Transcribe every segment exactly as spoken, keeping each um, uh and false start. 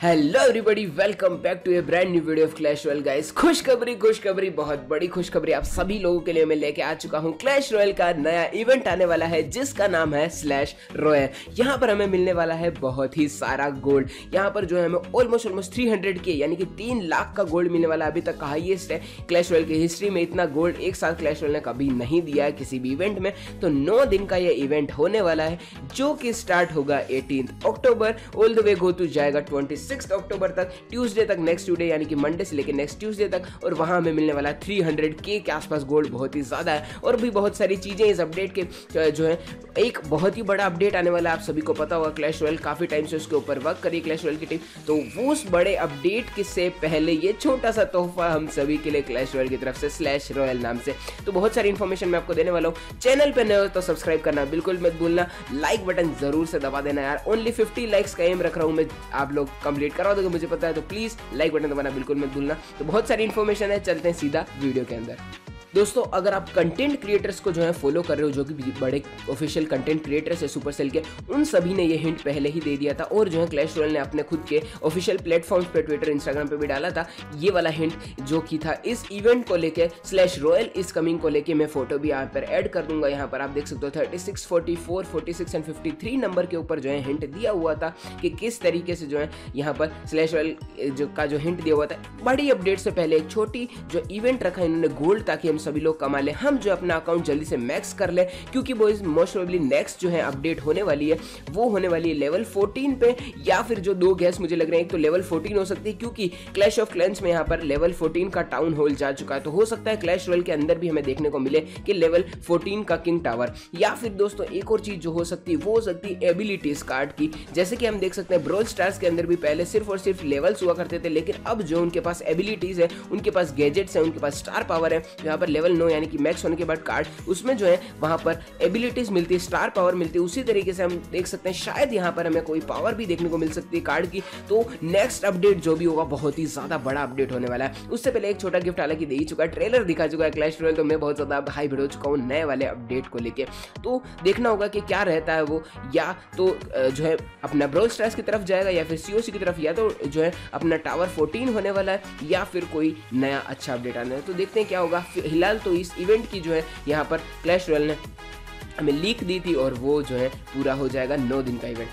Hello everybody, welcome back to a brand new video of Clash Royale guys. खुशखबरी खुशखबरी बहुत बड़ी खुशखबरी आप सभी लोगों के लिए मैं लेके आ चुका हूं। क्लैश रॉयल का नया इवेंट आने वाला है जिसका नाम है स्लैश रॉयल। यहां पर हमें मिलने वाला है बहुत ही सारा गोल्ड। यहां पर जो है हमें ऑलमोस्ट ऑलमोस्ट थ्री हंड्रेड के यानी कि तीन लाख का गोल्ड मिलने वाला है। अभी तक का हाईएस्ट है क्लैश रॉयल की हिस्ट्री में। इतना गोल्ड एक साथ क्लैश रॉयल ने कभी नहीं दिया है किसी भी इवेंट में। तो नौ दिन का ये इवेंट होने वाला है जो कि स्टार्ट होगा eighteenth October, all the way go to जाएगा ट्वेंटी सिक्स अक्टूबर तक, ट्यूसडे तक, नेक्स्ट ट्यूसडे यानी कि मंडे से लेकर नेक्स्ट ट्यूसडे तक। और वहां हमें मिलने वाला थ्री हंड्रेड के के आसपास गोल्ड, बहुत ही ज्यादा है। और भी बहुत सारी चीजें इस अपडेट के जो है, एक बहुत ही बड़ा अपडेट आने वाला है। आप सभी को पता होगा क्लैश रॉयल काफी टाइम से उसके ऊपर वर्क करी क्लैश रॉयल की टीम। तो वो उस बड़े अपडेट के से पहले ये छोटा सा तोहफा हम सभी के लिए क्लैश रॉयल की तरफ से स्लैश रॉयल नाम से। तो बहुत सारी इन्फॉर्मेशन मैं आपको देने वाला हूँ। चैनल पे नए हो तो सब्सक्राइब करना बिल्कुल मत भूलना, लाइक बटन जरूर से दबा देना यार। ओनली फिफ्टी लाइक्स का एम रख रहा हूँ मैं, आप लोग कंप्लीट करा दोगे मुझे पता है। तो प्लीज लाइक बटन दबाना बिल्कुल मत भूलना। तो बहुत सारी इन्फॉर्मेशन है, चलते हैं सीधा वीडियो के अंदर। दोस्तों, अगर आप कंटेंट क्रिएटर्स को जो है फॉलो कर रहे हो, जो कि बड़े ऑफिशियल कंटेंट क्रिएटर्स है सुपरसेल के, उन सभी ने ये हिंट पहले ही दे दिया था। और जो है क्लैश रॉयल ने अपने खुद के ऑफिशियल प्लेटफॉर्म्स पे, ट्विटर, इंस्टाग्राम पे भी डाला था ये वाला हिंट, जो कि था इस इवेंट को लेके, स्लैश रॉयल इस कमिंग को लेके। मैं फोटो भी यहाँ पर ऐड कर दूंगा। यहाँ पर आप देख सकते हो thirty six, forty four, forty six and fifty three number के ऊपर जो है हिंट दिया हुआ था कि किस तरीके से जो है यहाँ पर स्लैश रॉयल जो का जो हिंट दिया हुआ था। बड़ी अपडेट से पहले एक छोटी जो इवेंट रखा इन्होंने गोल्ड, ताकि हम सभी लोग कमा ले, हम जो अपना अकाउंट जल्दी से मैक्स कर ले। क्योंकि वो मोस्ट प्रोबेबली नेक्स्ट जो है अपडेट होने वाली है वो होने वाली है लेवल फोर्टीन पे, या फिर जो दो गैस मुझे लग रहे हैं, एक तो लेवल फोर्टीन हो सकती है क्योंकि क्लैश ऑफ क्लैंस में यहाँ पर लेवल फोर्टीन का टाउन हॉल जा चुका है। तो हो सकता है क्लैश रॉयल के अंदर भी हमें देखने को मिले कि लेवल फोर्टीन का किंग टावर। या फिर दोस्तों एक और चीज जो हो सकती है वो हो सकती है एबिलिटीज कार्ड की। जैसे कि हम देख सकते हैं ब्रॉल स्टार्स के अंदर भी पहले सिर्फ और सिर्फ लेवल्स हुआ करते थे, लेकिन अब जो उनके पास एबिलिटीज है, उनके पास गैजेट्स है, उनके पास स्टार पावर है। यहाँ पर लेवल नो यानी कि मैक्स होने के बाद कार्ड, उसमें जो है वहां पर एबिलिटीज मिलती है, स्टार पावर मिलती है। उसी तरीके से हम देख सकते हैं शायद यहाँ पर हमें कोई पावर भी देखने को मिल सकती है कार्ड की। तो नेक्स्ट अपडेट जो भी होगा बहुत ही ज्यादा बड़ा अपडेट होने वाला है। उससे पहले एक छोटा गिफ्ट हालांकि दे ही चुका है, ट्रेलर दिखा चुका है क्लैश रॉयल। तो मैं बहुत ज्यादा हाइप हो चुका हूँ नए वाले अपडेट को लेके। तो देखना होगा कि क्या रहता है वो, या तो जो है अपना ब्रॉल स्टार्स की तरफ जाएगा, या फिर सीओसी की तरफ, या तो जो है अपना टावर फोर्टीन होने वाला है, या फिर कोई नया अच्छा अपडेट आना है। तो देखते हैं क्या होगा। फिलहाल तो इस इवेंट की जो है यहाँ पर क्लैश रॉयल ने हमें लीक दी थी और वो जो है पूरा हो जाएगा नौ दिन का इवेंट।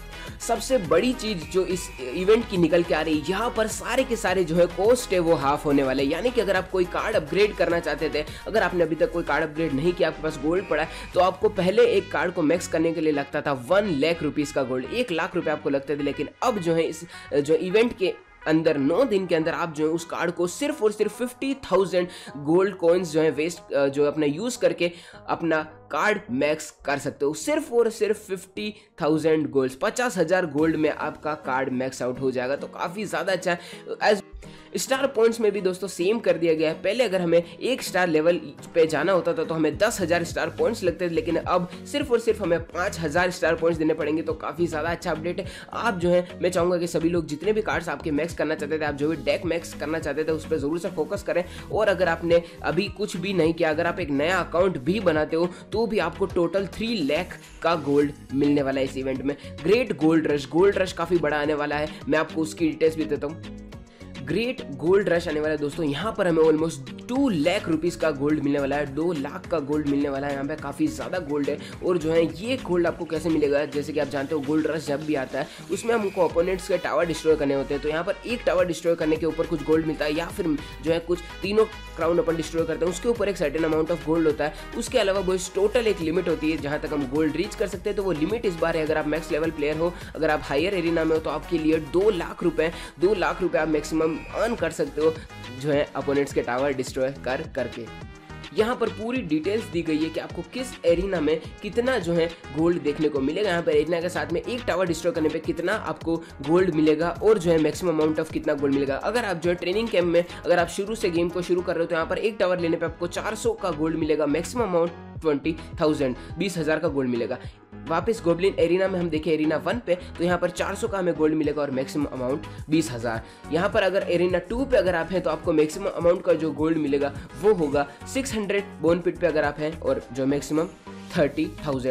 सबसे बड़ी चीज जो इस इवेंट की निकल के आ रही है, यहाँ पर सारे के सारे जो है कॉस्ट है वो हाफ होने वाले। यानी कि अगर आप कोई कार्ड अपग्रेड करना चाहते थे, अगर आपने अभी तक कोई कार्ड अपग्रेड नहीं किया, आपके पास गोल्ड पड़ा है, तो आपको पहले एक कार्ड को मैक्स करने के लिए लगता था वन लाख रुपीज का गोल्ड, एक लाख रुपए आपको लगते थे। लेकिन अब जो है इस जो इवेंट के अंदर नौ दिन के अंदर आप जो है उस कार्ड को सिर्फ और सिर्फ फिफ्टी थाउजेंड गोल्ड कॉइन्स जो है वेस्ट जो अपना यूज करके अपना कार्ड मैक्स कर सकते हो। सिर्फ और सिर्फ फिफ्टी थाउजेंड गोल्ड, पचास हजार गोल्ड में आपका कार्ड मैक्स आउट हो जाएगा। तो काफी ज्यादा अच्छा है। एज स्टार पॉइंट्स में भी दोस्तों सेम कर दिया गया है। पहले अगर हमें एक स्टार लेवल पे जाना होता था तो हमें दस हजार स्टार पॉइंट्स लगते थे, लेकिन अब सिर्फ और सिर्फ हमें पांच हजार स्टार पॉइंट्स देने पड़ेंगे। तो काफी ज्यादा अच्छा अपडेट है। आप जो है, मैं चाहूंगा कि सभी लोग जितने भी कार्ड्स आपके मैक्स करना चाहते थे, आप जो भी डेक मैक्स करना चाहते थे, उस पर जरूर से फोकस करें। और अगर आपने अभी कुछ भी नहीं किया, अगर आप एक नया अकाउंट भी बनाते हो, तो भी आपको टोटल थ्री लाख का गोल्ड मिलने वाला है इस इवेंट में। Great gold rush, gold rush काफी बड़ा आने वाला है। मैं आपको उसकी डिटेल्स भी देता हूँ। ग्रेट गोल्ड रश आने वाला है दोस्तों। यहाँ पर हमें ऑलमोस्ट टू लाख रुपीस का गोल्ड मिलने वाला है, दो लाख का गोल्ड मिलने वाला है। यहाँ पे काफी ज्यादा गोल्ड है। और जो है ये गोल्ड आपको कैसे मिलेगा, जैसे कि आप जानते हो गोल्ड रश जब भी आता है उसमें हमको ओपोनेंट्स के टावर डिस्ट्रॉय करने होते हैं। तो यहाँ पर एक टावर डिस्ट्रॉय करने के ऊपर कुछ गोल्ड मिलता है, या फिर जो है कुछ तीनों क्राउन अपन डिस्ट्रॉय करते हैं उसके ऊपर एक सर्टेन अमाउंट ऑफ गोल्ड होता है। उसके अलावा वो टोटल एक लिमिट होती है जहां तक हम गोल्ड रीच कर सकते हैं। तो वो लिमिट इस बार है, अगर आप मैक्स लेवल प्लेयर हो, अगर आप हायर एरिना में हो, तो आपके लिए दो लाख रुपए दो लाख रुपए आप मैक्सिमम अर्न कर सकते हो जो है अपोनेंट्स के टावर डिस्ट्रॉय कर करके। यहाँ पर पूरी डिटेल्स दी गई है कि आपको किस एरिना में कितना जो है गोल्ड देखने को मिलेगा। यहाँ पर एरिना के साथ में एक टावर डिस्ट्रॉय करने पे कितना आपको गोल्ड मिलेगा, और जो है मैक्सिमम अमाउंट ऑफ कितना गोल्ड मिलेगा। अगर आप जो है ट्रेनिंग कैंप में अगर आप शुरू से गेम को शुरू कर रहे हो, तो यहाँ पर एक टावर लेने पे आपको चार सौ का गोल्ड मिलेगा, मैक्सिमम अमाउंट ट्वेंटी थाउजेंड, बीस हजार का गोल्ड मिलेगा। वापस गोब्लिन एरिना में हम देखें एरिना वन पे, तो यहाँ पर चार सौ का हमें गोल्ड मिलेगा और मैक्सिमम अमाउंट बीस हजार। यहाँ पर अगर एरिना टू पे अगर आप हैं तो आपको मैक्सिमम अमाउंट का जो गोल्ड मिलेगा वो होगा सिक्स हंड्रेड बोन पिट पे अगर आप हैं, और जो मैक्सिमम थर्टी थाउजेंड।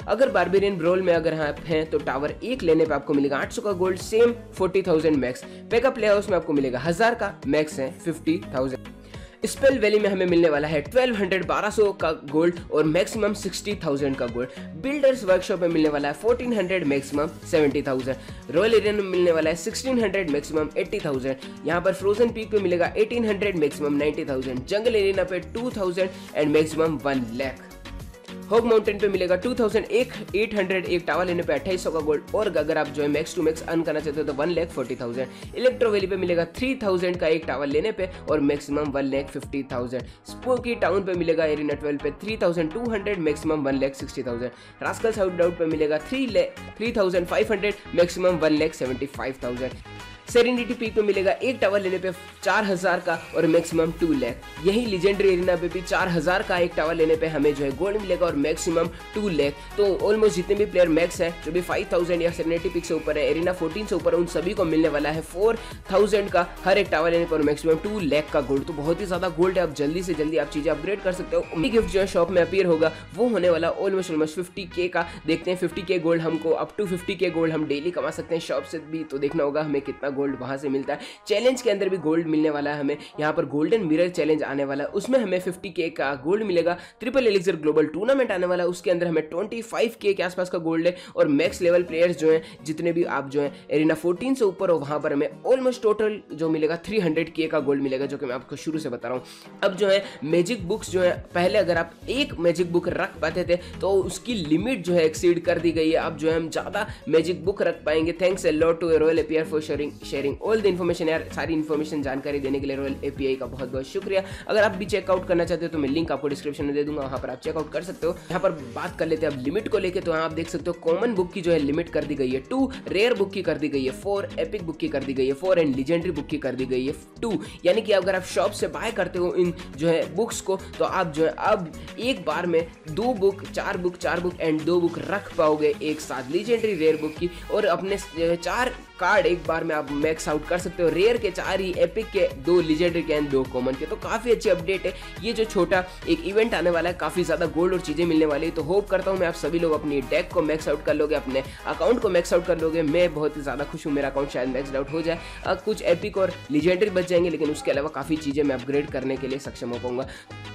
अगर बारबेरियन ब्रोल में अगर आप हैं तो टावर एक लेने पे आपको मिलेगा आठ सौ का gold, same forty thousand max. पेकअप प्ले हाउस में आपको मिलेगा हजार का, मैक्स है फिफ्टी थाउजेंड। स्पेल वैली में हमें मिलने वाला है ट्वेल्व हंड्रेड बारह सौ का गोल्ड और मैक्सिमम सिक्सटी थाउजेंड का गोल्ड। बिल्डर्स वर्कशॉप में मिलने वाला है fourteen hundred maximum seventy thousand. Royal area में मिलने वाला है sixteen hundred maximum eighty thousand. यहाँ पर फ्रोजन पीक पे मिलेगा eighteen hundred maximum ninety thousand. Jungle area पे two thousand and maximum one lakh. Hog mountain पे मिलेगा टू थाउजेंड एट हंड्रेड, एक टावर लेने पे अट्ठाईस सौ का गोल्ड और अगर आप जो है मैक्स टू मैक्स अर्न करना चाहते हो तो one lakh forty thousand. Electro valley पे मिलेगा थ्री थाउजेंड का एक टावर लेने पे और maximum one lakh fifty thousand. Spooky town पे मिलेगा एरिना ट्वेल्व पे three thousand two hundred, maximum one lakh sixty thousand. Rascal's out पे मिलेगा three three thousand five hundred, maximum one lakh seventy five thousand. Serenity peak पे मिलेगा एक टावर लेने पे चार हजार का और मैक्सिमम टू लाख। यही लीजेंडरी एरिना पे भी चार हजार का एक टावर लेने पे हमें जो है गोल्ड मिलेगा और मैक्सिमम टू लाख। तो ऑलमोस्ट जितने भी प्लेयर मैक्स है जो भी फाइव थाउजेंड या सेरेनिटी पीक से ऊपर है, एरिना फोर्टीन से ऊपर है, उन सभी को मिलने वाला है फोर थाउजेंड का हर एक टावर लेने पर मैक्सिमम टू लाख का गोल्ड। तो बहुत ही ज्यादा गोल्ड है, आप जल्दी से जल्दी आप चीजें अपग्रेड कर सकते हो। गिफ्ट जो है शॉप में अपीयर होगा वो होने वाला ऑलमोस्ट ऑलमोस्ट फिफ्टी के का। देखते हैं फिफ्टी के गोल्ड हमको up to fifty K gold हम डेली कमा सकते हैं शॉप से भी, तो देखना होगा हमें कितना गोल्ड वहां से मिलता है। चैलेंज के अंदर भी गोल्ड मिलने वाला है हमें। यहाँ पर गोल्डन मिरर चैलेंज आने वाला है, उसमें हमें फिफ्टी के का गोल्ड मिलेगा। ट्रिपल एलिक्सर ग्लोबल टूर्नामेंट आने वाला है, उसके अंदर हमें ट्वेंटी फाइव के के आसपास का गोल्ड है और मैक्स लेवल प्लेयर्स जो हैं जितने भी आप जो है एरिना फोर्टीन से ऊपर हो वहां पर हमें ऑलमोस्ट टोटल जो मिलेगा थ्री हंड्रेड के का गोल्ड मिलेगा, जो कि मैं आपको शुरू से बता रहा हूँ। अब जो है मैजिक बुक्स जो है, पहले अगर आप एक मैजिक बुक रख पाते थे तो उसकी लिमिट जो है एक्सीड कर दी गई है। अब जो है हम ज्यादा मैजिक बुक रख पाएंगे। Thanks a lot to royal API for sharing sharing all the information. यार सारी इन्फॉर्मेशन जानकारी देने के लिए रॉयल एपीआई का बहुत बहुत शुक्रिया। अगर आप भी चेकआउट करना चाहते हो तो मैं लिंक आपको डिस्क्रिप्शन में दे दूंगा, वहां पर आप चेकआउट कर सकते हो। यहाँ पर बात कर लेते हैं अब लिमिट को लेके, तो यहाँ आप देख सकते हो कॉमन बुक की जो है लिमिट कर दी गई है टू, रेयर बुक की कर दी गई है फोर, एपिक बुक की कर दी गई है फोर एंड लीजेंडरी बुक की कर दी गई है टू। यानी कि अगर आप शॉप से बाय करते हो इन जो है बुक्स को तो आप जो है अब एक बार में दो बुक, चार बुक, चार बुक एंड दो बुक रख पाओगे एक साथ लीजेंडरी रेयर बुक की, और अपने चार कार्ड एक बार में आप मैक्स आउट कर सकते हो। रेयर के चार ही, एपिक के दो, लीजेंडरी के एंड दो कॉमन के। तो काफी अच्छी अपडेट है ये जो छोटा एक इवेंट आने वाला है, काफी ज्यादा गोल्ड और चीजें मिलने वाली है। तो होप करता हूं मैं आप सभी लोग अपनी डेक को मैक्स आउट कर लोगे, अपने अकाउंट को मैक्स आउट कर लोगे। मैं बहुत ही ज्यादा खुश हूं, मेरा अकाउंट शायद मैक्स आउट हो जाए। अब कुछ एपिक और लीजेंडरी बच जाएंगे, लेकिन उसके अलावा काफी चीजें मैं अपग्रेड करने के लिए सक्षम हो पाऊंगा।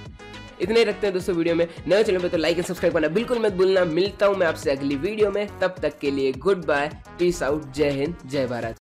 इतने ही रखते हैं दोस्तों वीडियो में। नए चैनल पे तो लाइक एंड सब्सक्राइब करना बिल्कुल मत भूलना। मिलता हूं मैं आपसे अगली वीडियो में, तब तक के लिए गुड बाय, पीस आउट, जय हिंद, जय भारत।